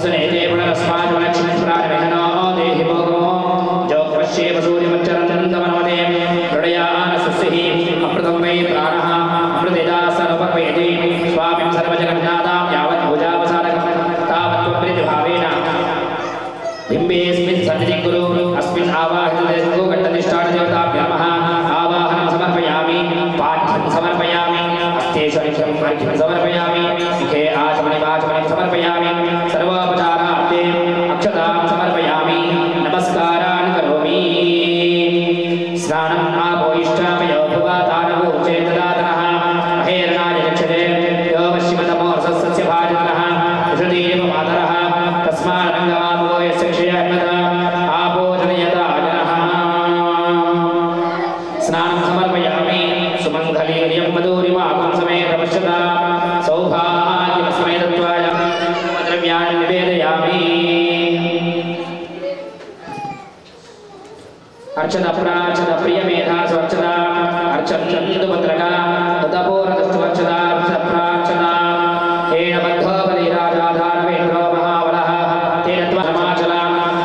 वसुनेते पुनरस्माजुलक्ष्मीप्राणविहनो देहि भोगो जोपश्येव सूर्यमच्चरन्दमनमते हृदयानसुस्सिः अमृतं वै प्राणः अमृतेजा सर्वपक्वयति स्वामिं सर्वजगन्नाथां यावत् भुजावसादकं तावत्त्वप्रीतिभावेन बिम्बेऽस्मिन् सन्निधिं कुरु अस्मिन् आवाहितदेशो घट्टनिष्ठानदेवताभ्यो नमः आवाहनं समर्पयामि पाठ्यं समर्पयामि हस्तेश्वरिभ्यं अर्घ्यं समर्पयामि मुखे आचमनिवाचमनिं समर्पयामि सर्वोपचारार्थे अक्षतां समर्पयामि नमस्कारान् करोमि स्नानम् आपोयिष्ठामयो भुवातानवो चेतदातनः महेरणाय यक्षते यो पश्चिमतमो रसस्य भाजनः विशुद्धीरिव मातरः तस्मादङ्गमापो यस्य क्षयन्मता आपोजनयता जनः स्नानं समर्पयामि सुमङ्गलीर्यं मधुरिमाकुं समेत पश्यता सौभाग्यमस्मैतत्वाय द्रव्याणि निवेदयामि अर्चन प्राचन प्रियमेधा स्वच्छता अर्चन्तु पत्रका उदपोरदस्तु अर्चता प्राचना हेण बद्धो बलिराजाधारवेन्द्रो महाबलः तेन त्वमाचला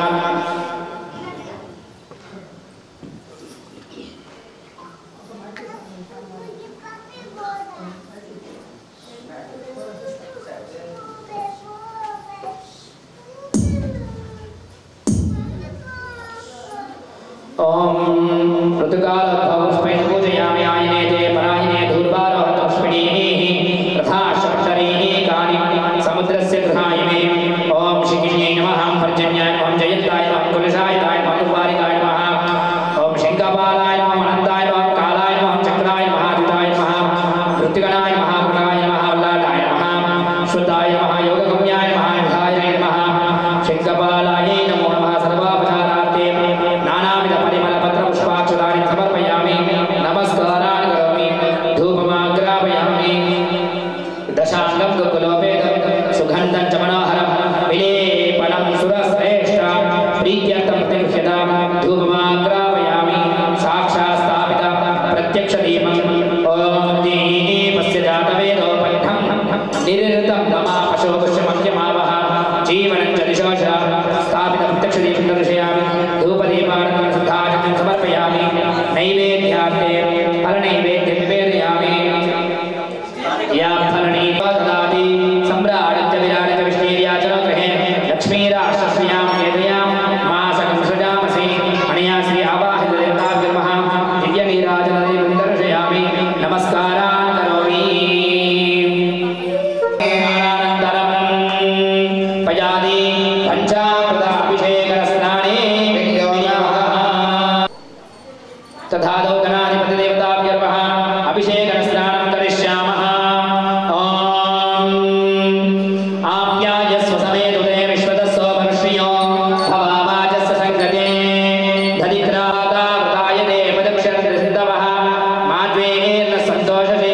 ओम ऋतुकालोद्भवपुष्पैः पूजयामि आयनेते परायणे धूर्वारोहतपुष्पिणीः रथाश्वक्षरीः कानि समुद्रस्य गृहाय मे ओम शिखिन्यै नमः पर्जन्याय नमः जयन्ताय नमः कुलशायताय नमः कुमारिकाय नमः ओम शङ्खपालाय नमः अनन्ताय नमः कालाय नमः चक्राय नमः अजिताय नमः ऋतिगणाय नमः मृगाय नमः उल्लाटाय नमः शुद्धाय नमः योगगम्याय नमः विधाय नमः शङ्खपालाय नमो नमः सर्वापचारार्थे नानाविध परिमलपत्रपुष्पाक्षतानि समर्पयामि नमस्कारान् करोमि धूपमाग्रापयामि दशाङ्गं कुकुलोपेदं सुगन्धं च मनोहरं विलेपनं सुरश्रेष्ठ प्रीत्यर्थं प्रतिगृह्यतां धूपमाग्रापयामि साक्षात् स्थापितं प्रत्यक्षदीपम् ॐ दीपस्य जातवेदोपट्ठं निरृतं नमः अशोकस्यमध्यमावः जीवनं च दिशोष स्थापितं प्रत्यक्षदीपं दर्शयामि धूपदीपानं शुद्धाचनं समर्पयामि नैवेद्यार्थे फलनैवेद्यं निवेदयामि या फलनीपा ददाति सम्राट् विराट् विष्णुर्याचनो गृहे लक्ष्मीराष्ट्रस्यां वेदयां मासकं सृजामसि अनया श्री आवाहितदेवताभ्यर्मः दिव्यनीराजनदेवं दर्शयामि नमस्कारान् करोमि अनन्तरं पयादि पञ्चामृताभिषेकस्नाने तथादौ गणाधिपतिदेवताभ्यर्मः अभिषेकस्नानं करिष्यामः आप्यायस्व समेतुते विश्वतस्सो मनुष्यो भवावाचस्य सङ्गते दधित्रादावृतायते पदक्षरसिद्धवः माद्वेगेर्न सन्तोषसे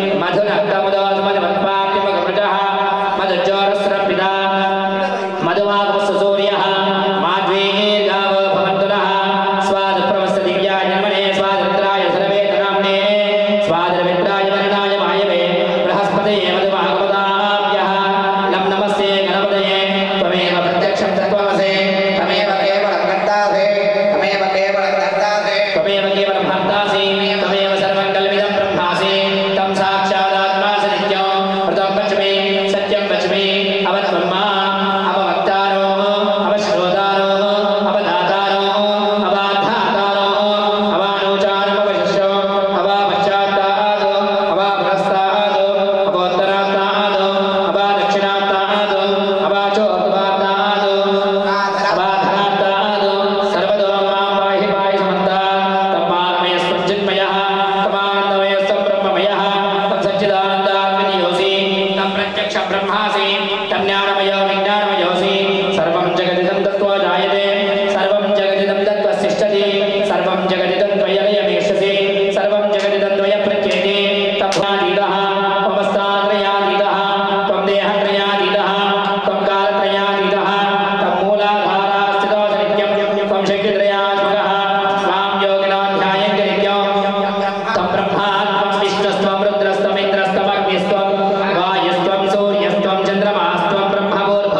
मधुरक्तमुदोस्मदमत्पाप्यमगमृजः मधुज्जोरस्रपिता मधुमागमस्य सूर्यः माद्वेगेर्गावो भवन्तु नः स्वादप्रवस्य दिव्याय जन्मने स्वादमित्राय सर्वेतनाम्ने स्वादमित्राय वर्णाय मायवे बृहस्पतये मधुमागमदाभ्यः लं नमस्ते गणपतये त्वमेव प्रत्यक्षं तत्त्वमसि त्वमेव केवलं कर्तासि त्वमेव केवलं कर्तासि त्वमेव केवलं हर्तासि त्वमेव सर्वं कल्पितं ब्रह्मासि तं साक्षादात्मासि नित्यं हृदं वच्मि सत्यं वच्मि अवत्वम्मा अववक्तारो अवश्रोतारो अवदातारो अवाधातारो अवानोचानमवशिष्यो अवापश्चात्तादो अवापुरस्तादो अवोत्तरात्तादो अवादक्षिणात्तादो अवाचोत्तरात्तादो अवाधरात्तादो सर्वतो मां पाहि पाहि समन्तात् तम्मात्मयस्त्वज्जिन्मयः तमानन्दमयस्त्वं ब्रह्ममयः तं सच्चिदानन्दात्मनियोऽसि तं प्रत्यक्षं ब्रह्मासि तं ज्ञानमयो विज्ञानमयोऽसि सर्वं जगदिदं तत्त्वा जायते सर्वं जगदिदं तत्त्वसिष्ठति सर्वं जगदिदं त्वयलयमेष्यसि सर्वं जगदिदं त्वयप्रत्येते तत्त्वातीतः त्वमस्तात्रयातीतः त्वं देहत्रयातीतः त्वं कालत्रयातीतः त्वं मूलाधारास्थितोऽसि नित्यं त्वं शक्तित्रयात्मकः त्वां योगिनो ध्यायन्ति नित्यं तं ब्रह्मा त्वं विष्णुस्त्वं रुद्रस्त्वमिन्द्रस्त्वमग्निस्त्वं वायुस्त्वं सूर्यस्त्वं चन्द्रमास्त्वं ब्रह्मभूर्भुवः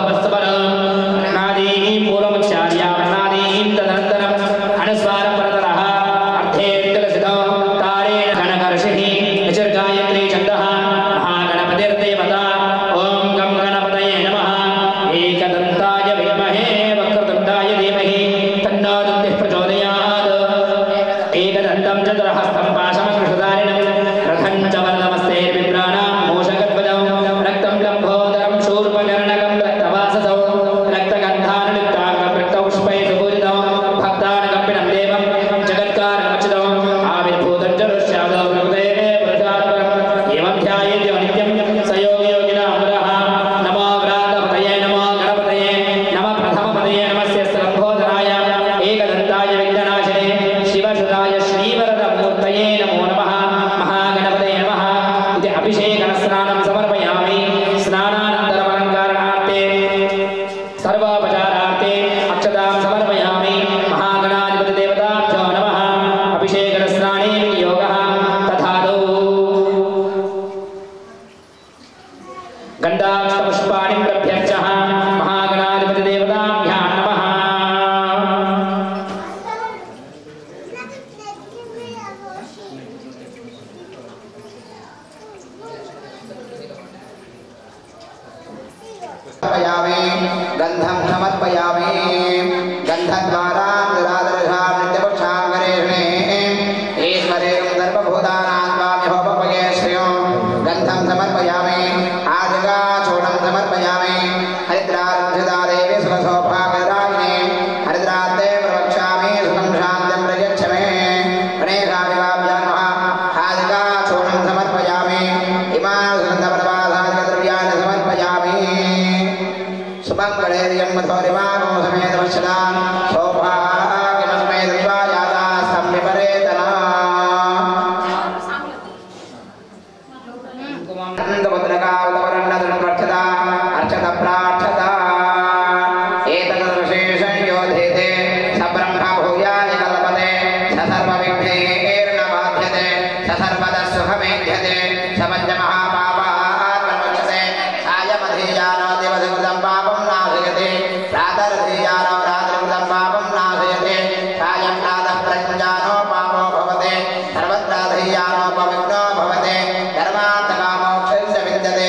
गंधम समर्पयामि गंधद्वारा दुरादर्शां नित्यपुरुषाङ्गरेषणे ईश्वरेण सर्वभूतानां स्वामिहोपपये श्रियो गंधम समर्पयामि आदिगाचूर्णं समर्पयामि हरिद्रार्चिता देवी सुखसौभाग्यदायिने हरिद्राते प्रवक्ष्यामि सुखं शान्तिं प्रयच्छ मे गणेशादिवाभ्यां नमः आदिगाचूर्णं समर्पयामि इमासुगन्धप्रवासादिद्रव्याणि समर्पयामि सुमङ्गलेर्यं मथोरिमानो समेत वत्सदां सौभाग्यमस्मै दृष्ट्वा संविपरेतना नन्दभद्रकावतवरण्डधृष्टा अर्चत प्रार्थता एतदविशेषं योधेते सब्रह्म भूयानि कल्पते स सर्वविघ्नैर्न बाध्यते स सर्वदा सुखमेध्यते स पञ्चमहापापात् प्रमुच्यते सायमधीयानो दिवसकृतं पापं नाशयते प्रातरधीयानो रात्रिकृतं पापं नाशयते सायं प्रातः प्रयुञ्जानो पापो भवते सर्वत्राधीयानो पवित्रो भवते धर्मार्थकामोक्षस्य विद्यते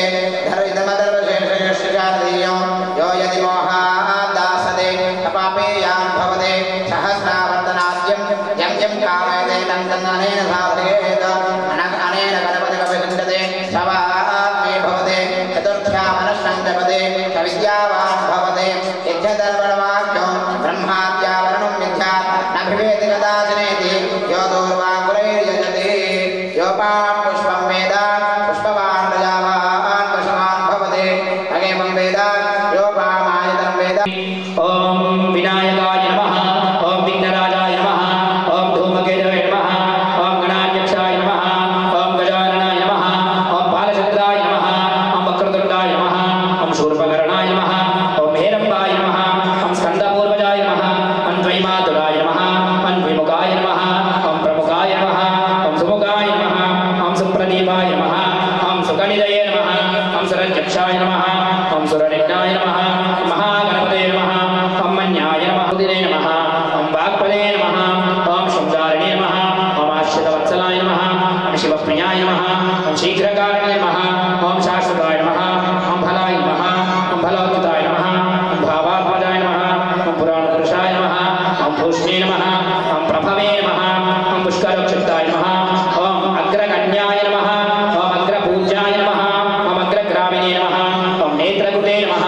धर्मधर्मशेषयश्चाधीयो यो यदि मोहादासते अपापेयान् भवते सहस्रावर्तनाद्यं यं यं कामयते तं तन्ननेन साधयेत् अनेन गणपतिमभिषिञ्चते सवात्मे भवते चतुर्थ्यामनश्नं जपते स विद्यावान् भवते यज्ञधर्मणवाक्यो ब्रह्माद्यावरणं विद्यात् न भिवेति कदाचिनेति यो दूर्वाङ्कुरैर्यजते योपां पुष्पं वेद पुष्पवान् प्रजावान् पशुमान् भवते अगेमं वेद योपामायतनं वेद ओम विनायकाय नमः ओम विघ्नराजाय नमः ओम धूमकेतवे नमः ओम गणाध्यक्षाय नमः ओम गजाननाय नमः ओम बालचन्द्राय नमः ओम वक्रतुण्डाय नमः ओम शूर्पकर्णाय नमः ओम हेरम्बाय नमः ओम स्कन्दपूर्वजाय नमः ओम द्वैमातुराय नमः ओम विमुखाय नमः ओम प्रमुखाय नमः ओम सुमुखाय नमः ओम सुप्रदीपाय नमः ओम सुगणितये नमः ओम सुरध्यक्षाय नमः ओम सुरनिघ्नाय नमः महागणपते नमः ओम मन्याय नमः उदिने नमः ओम वाक्पदे नमः ओम शृंगारिणे नमः ओम आश्रितवत्सलाय नमः ओम शिवप्रियाय नमः ओम शीघ्रकारिणे नमः ओम शाश्वताय नमः ओम फलाय नमः ओम फलोत्थिताय नमः ओम भावात्मजाय नमः ओम पुराणपुरुषाय नमः ओम भूष्णे नमः ओम प्रभवे नमः ओम पुष्करक्षिप्ताय नमः ओम अग्रगण्याय नमः ओम अग्रपूज्याय नमः ओम अग्रग्रामिणे नमः ओम नेत्रकृते नमः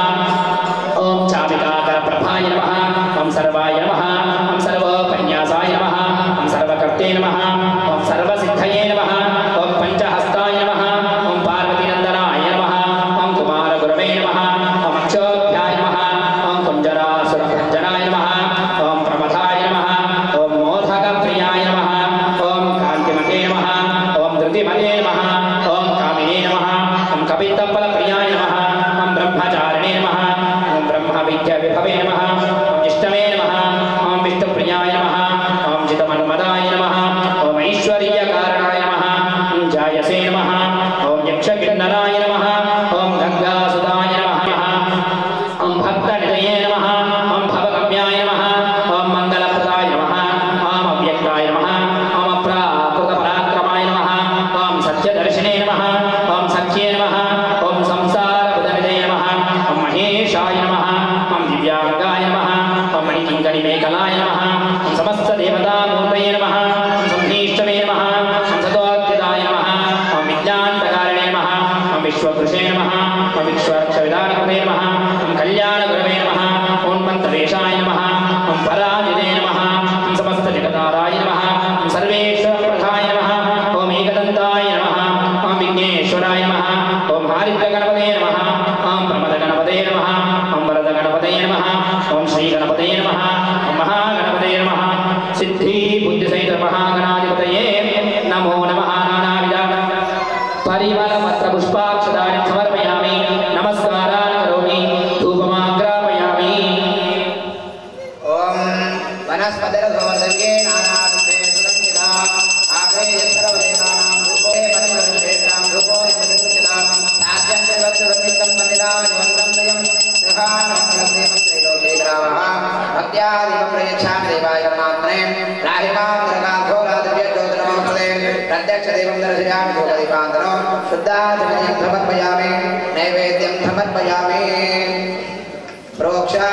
ओम चामिकाकरप्रभाय नमः ओम सर्वाय नमः ओम सर्वोपन्यासाय नमः ओम सर्वकर्ते नमः ओम सर्वसिद्धये नमः ओम पंचहस्ताय नमः ओम पार्वतीनन्दनाय नमः ओम कुमारगुरवे नमः ओम अक्षोभ्याय नमः ओम कुञ्जरासुरभञ्जनाय नमः ओम प्रमथाय नमः ओम मोदकप्रियाय नमः ओम कान्तिमते नमः ओम धृतिमते नमः ओम कामिने नमः ओम कपित्तफलप्रियाय नमः ओम ब्रह्मचारिणे नमः ओम ब्रह्मविद्याविभवे नमः ओम जिष्टवे नमः ओम विष्णुप्रियाय नमः ओम जितमन्मदाय नमः ओम ऐश्वर्यकारणाय नमः ओम जायसे नमः ओम यक्षकिन्नराय नमः ओम गंगासुताय नमः ओम भक्तनिधये नमः ओम भवगम्याय नमः ओम मंगलप्रदाय नमः ओम अव्यक्ताय नमः ओम अप्राकृतपराक्रमाय नमः ओम सत्यदर्शिने नमः ओम सख्ये नमः ओम संसारबुधनिधये नमः ओम महेशाय नमः ओम दिव्यांगाय नमः ओम मणिकङ्कणिमेखलाय नमः ओम समस्तदेवतामूर्तये नमः ओम संधीष्टवे नमः ओम सतोत्थिताय नमः ओम विज्ञानकारिणे नमः ओम विश्वकृषे नमः ओम विश्वाक्षविधानकृते नमः ओम कल्याणगुरवे नमः ओम पन्तवेशाय नमः ओम पराजिते नमः ओम समस्तजगताराय नमः ओम सर्वेश्वरप्रधाय नमः ओम एकदन्ताय नमः ओम विघ्नेश्वराय नमः ओम हारिद्रगणपते नमः ओम प्रमदगणपते नमः ओम वरदगणपते नमः ओम श्रीगणपते नमः ओम महागणपते नमः सिद्धि बुद्धिसहित महागणाधिपतये नमो नमः नानाविध परिमलपत्रपुष्पाक्षतानि समर्पयामि नमस्कारान् करोमि धूपमाग्रापयामि ओम वनस्पतिर्गोवर्धन्ये नानाविधे सुगन्धिता आग्रेय सर्वदेवानां रूपे वनस्पतिर्गोवर्धन्येषां रूपो निमित्तः साध्यन्ते वत्ससंयुक्तं पन्दिता निवन्दं द्वयं गृहाणमङ्गलदेवं त्रैलोक्यग्रावः भक्त्यादिकं प्रयच्छामि देवाय परमात्मने राहिमां दुर्गाघोरादिव्यज्योतिर्नमोऽस्तुते प्रत्यक्षदेवं दर्शयामि धूपदीपान्तरो शुद्धाचमनीं समर्पयामि नैवेद्यं समर्पयामि प्रोक्ष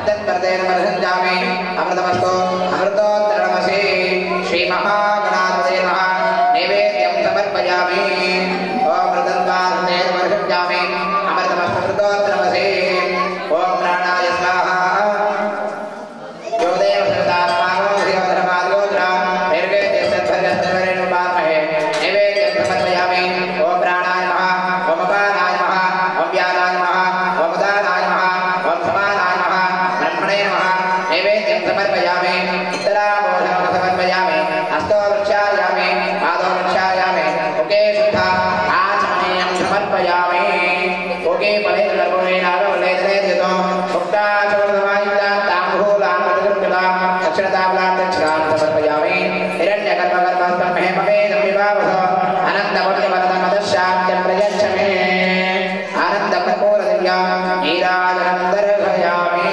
तत्प्रदेन वर्धन्तामि अमृतमस्तु अमृतोत्तरमसि श्री महागणाधिपतये नमः नैवेद्यं समर्पयामि ओम प्रदन्तास्तेन वर्धन्तामि अमृतमस्तु अमृतोत्तरमसि ओम प्राणाय स्वाहा यो देव सर्वदात्मानो श्रीवधर्माद्गोत्रा निर्वेद्य सत्सर्गस्तवरेण उपामहे नैवेद्यं समर्पयामि ओम प्राणाय नमः ओम अपानाय नमः ओम व्यानाय नमः ओम उदानाय नमः ओम समानाय नमः ब्रह्मणे नमः नैवेद्यं समर्पयामि उत्तराभूषणं समर्पयामि हस्तो वृक्षायामि पादो वृक्षायामि मुखे शुद्धा आचमनीयं समर्पयामि मुखे फलेर्गर्भोणेनागवलेतनेद्यतो मुक्ताचोदमायुक्तां ताम्बूलां प्रतिगृह्यतां दक्षिणताम्बूलां दक्षिणां समर्पयामि हिरण्यगर्भगर्भस्थं महेमवेदं विभावसो अनन्तपुण्यवरदमदशान्त्यं प्रयच्छ मे आनन्दकर्पूरदिव्यां नीराजनं दर्शयामि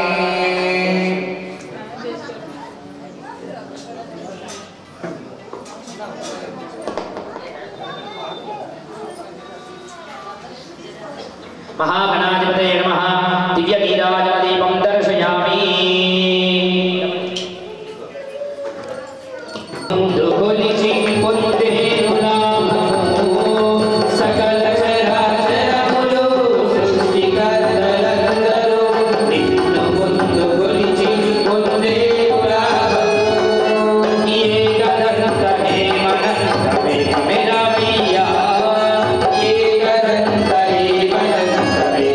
महागणाधिपतये नमः दिव्यनीराजनदीपं दर्शयामि दुखोलिचि पुन्ते सकल चराचरमुलो सृष्टिकर्तलंदरो नित्य पुन्ते पुन्ते ये करंत हे मनंत मेरा मैया ये करंत हे मनंत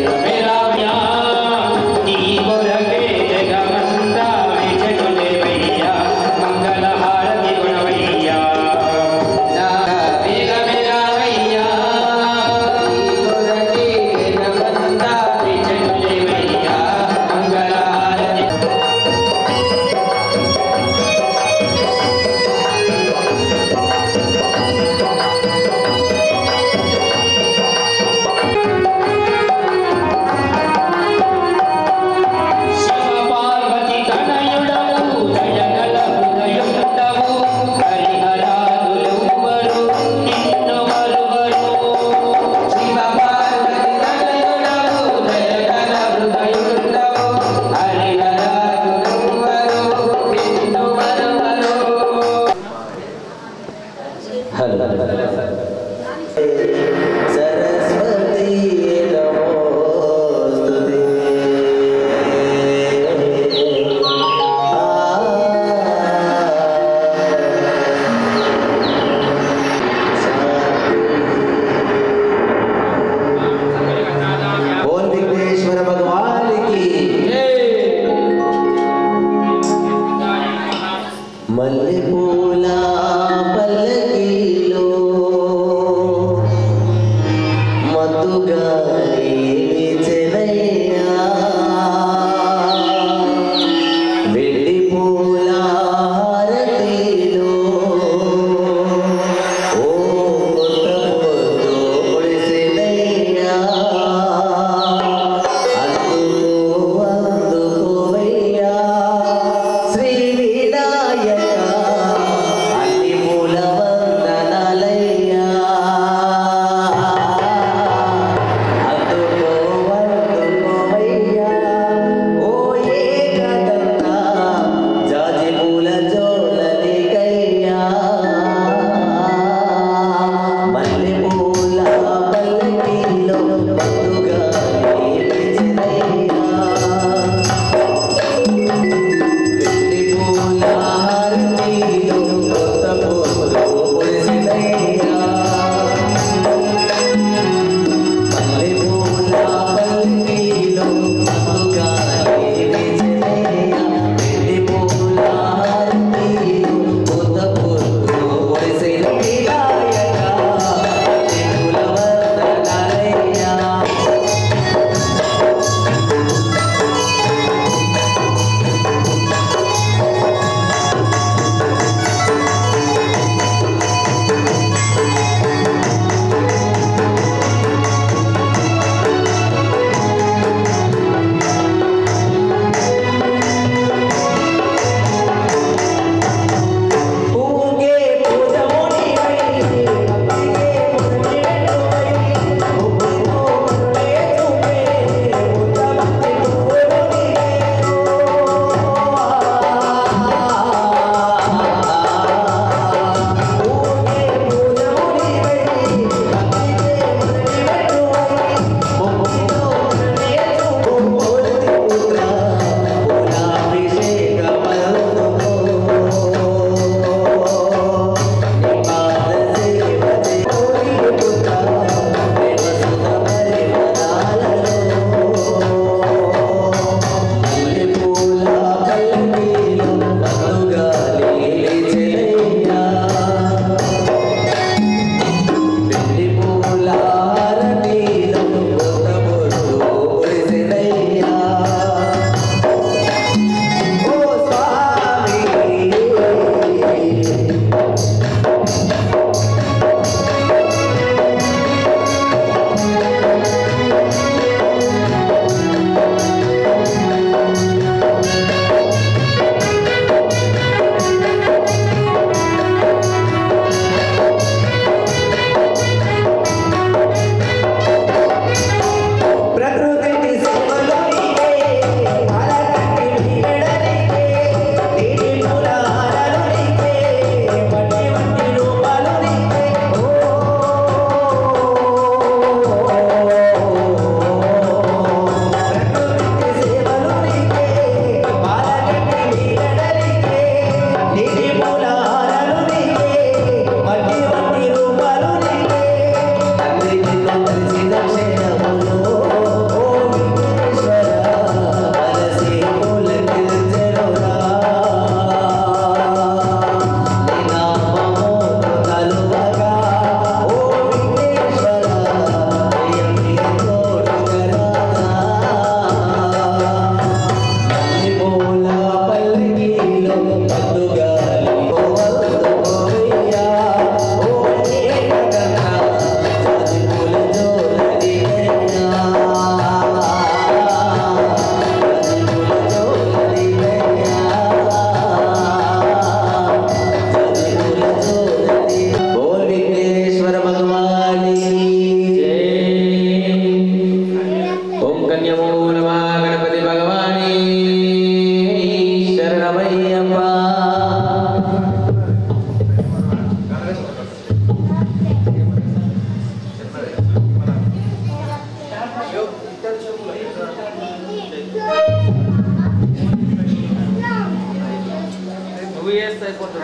నమో నమః గణపతి భగవానే శరణమయ్యప్ప. నువ్వు చేస్తే అయిపోతుంది.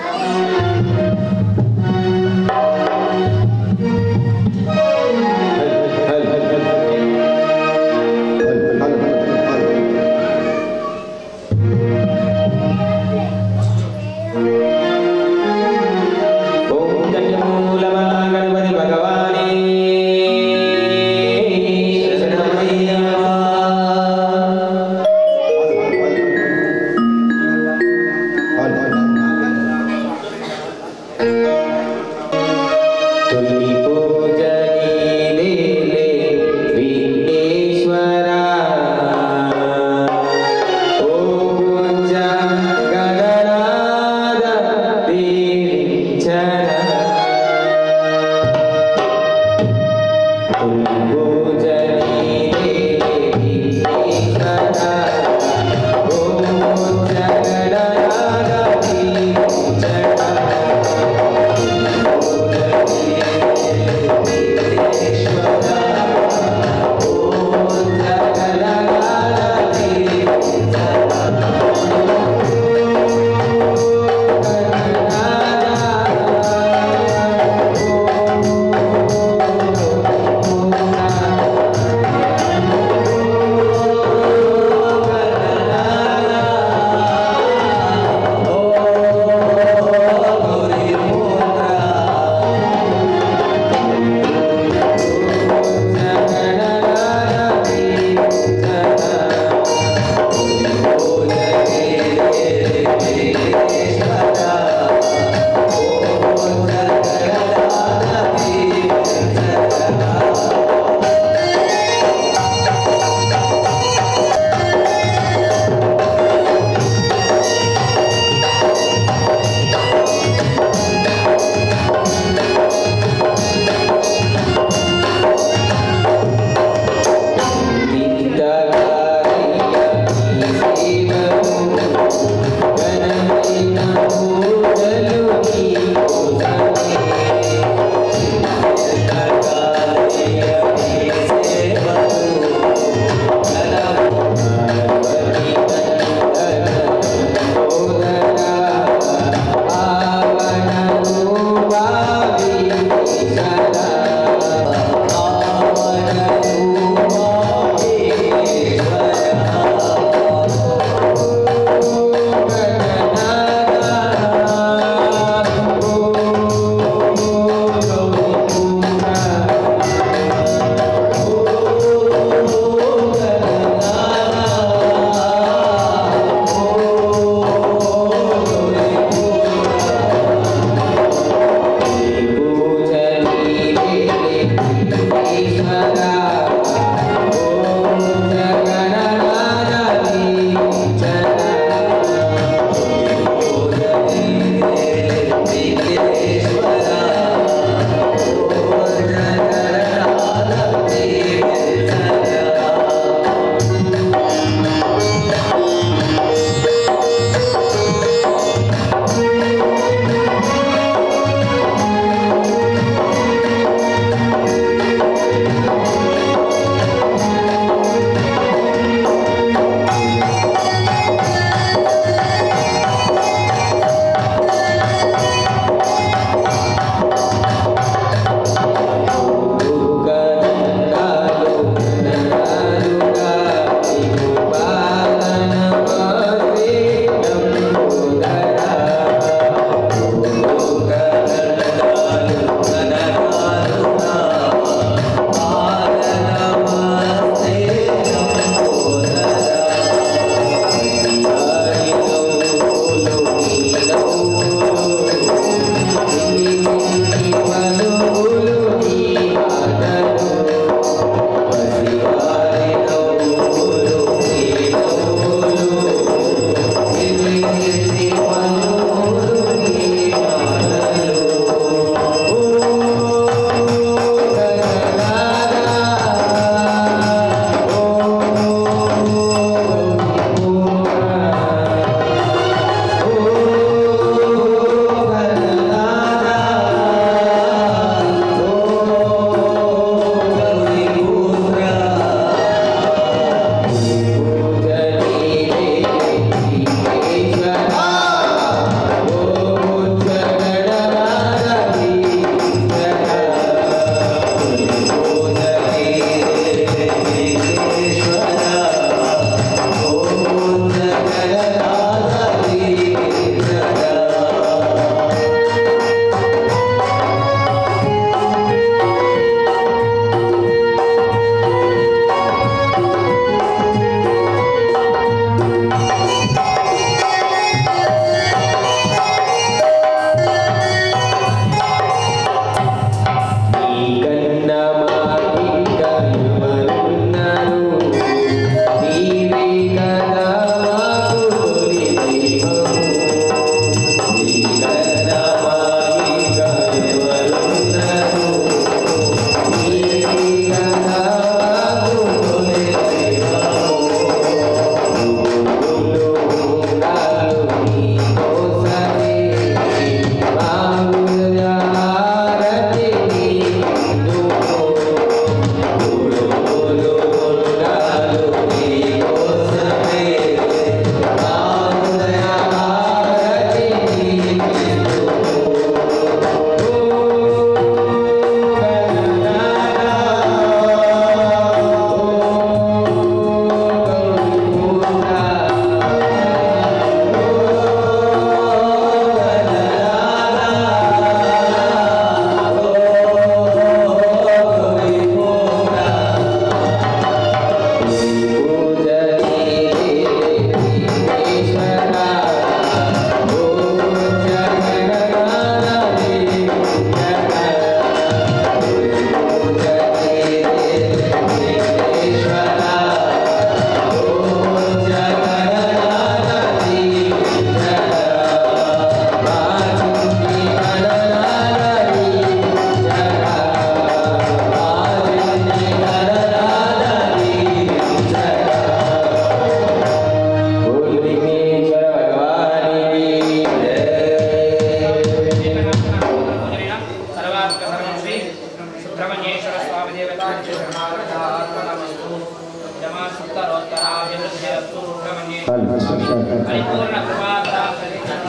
పరిపూర్ణ కృపాప్రాప్తి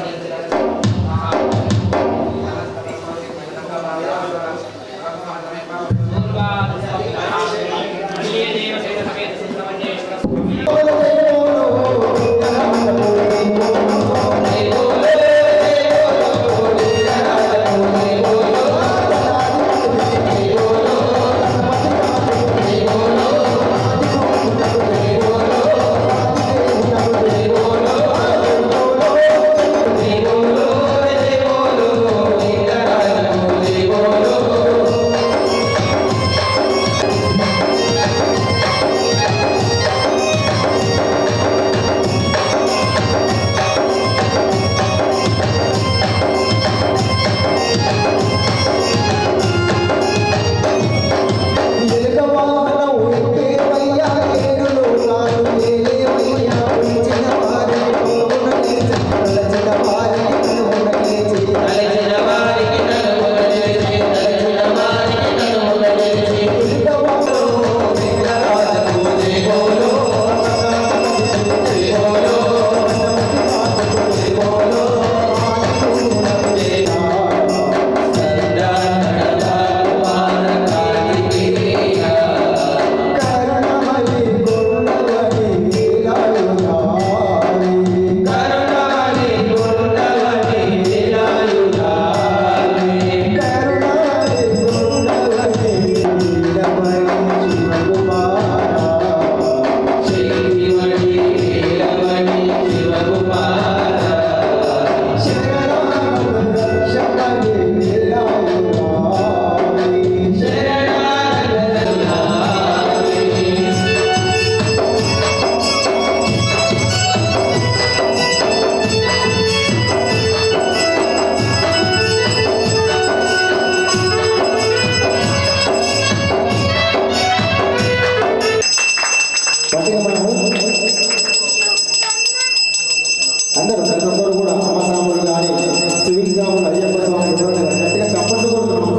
అందరూ ప్రతి ఒక్కరు కూడా అమ్మ స్వాములు కానీ సివిల్ స్వాములు అయ్యప్ప స్వాములు గట్టిగా చప్పట్లు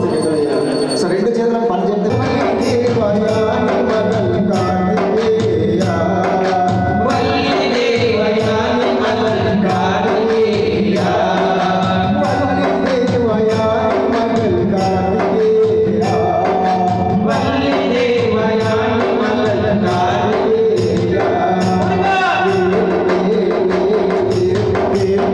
కూడా సో రెండు చేతులకు పని చెప్తే Yeah.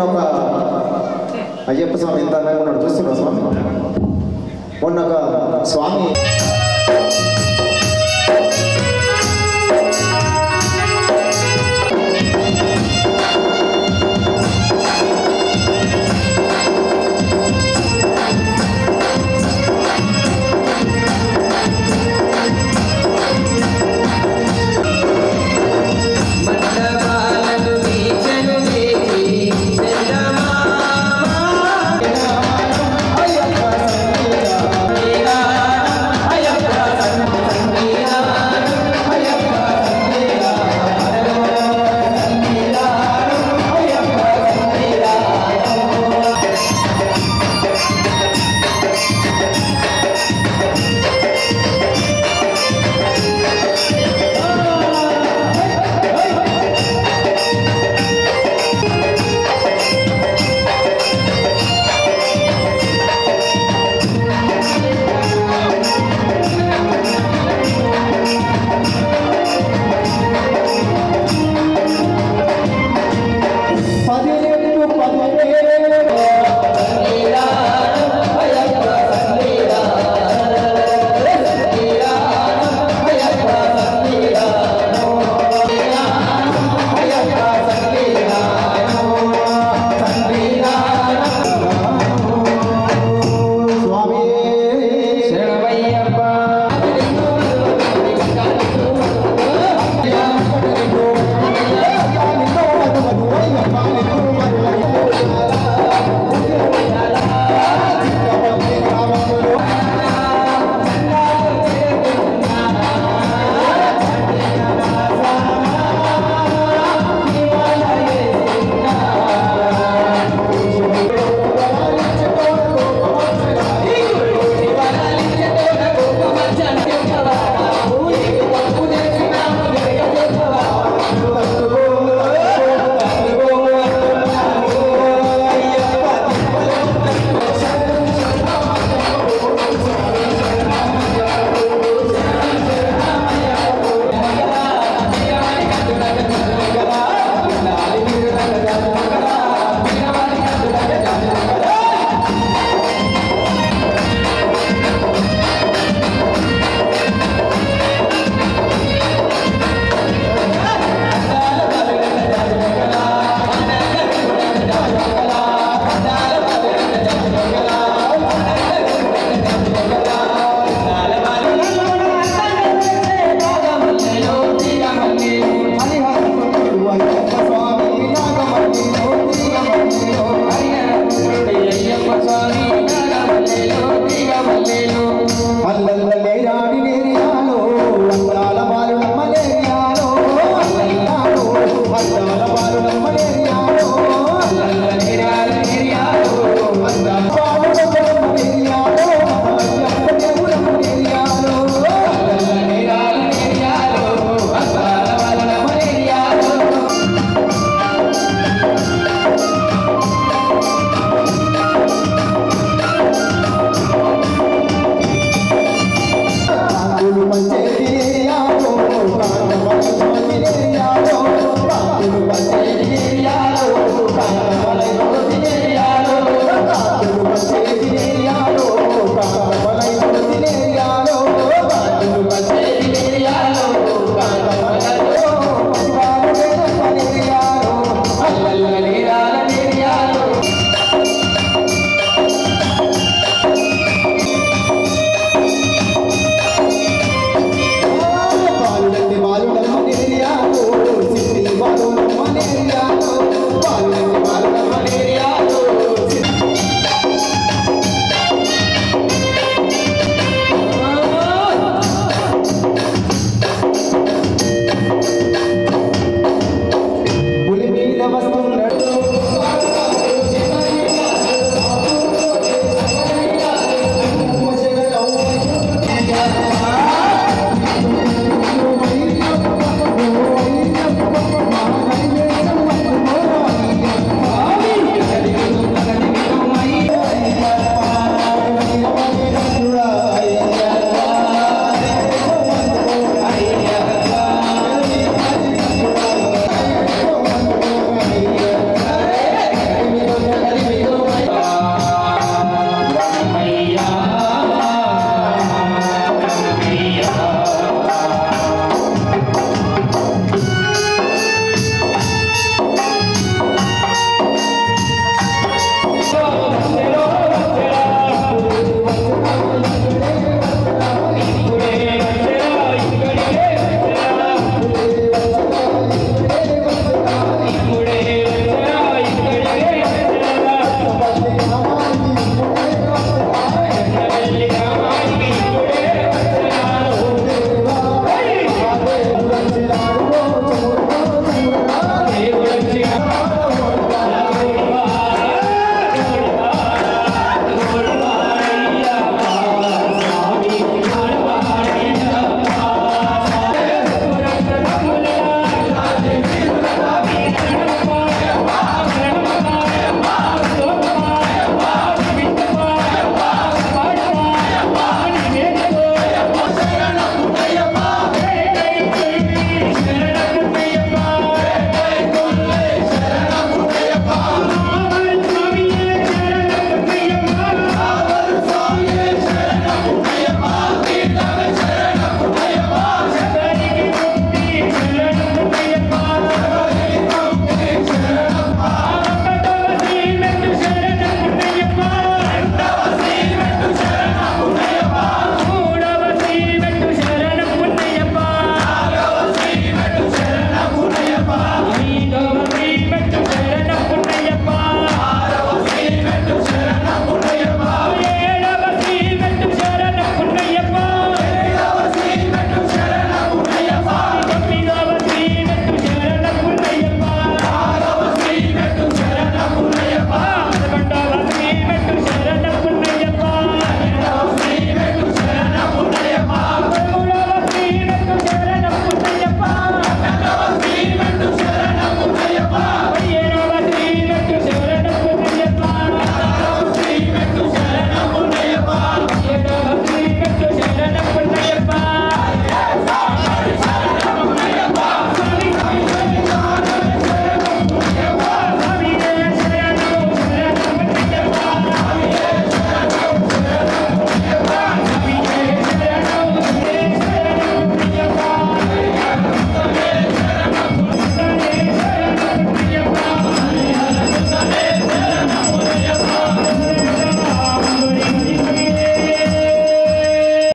ఒక అయ్యప్ప స్వామి ఎంత అందంగా ఉన్నాడు చూస్తున్నాడు స్వామి. మొన్న ఒక స్వామి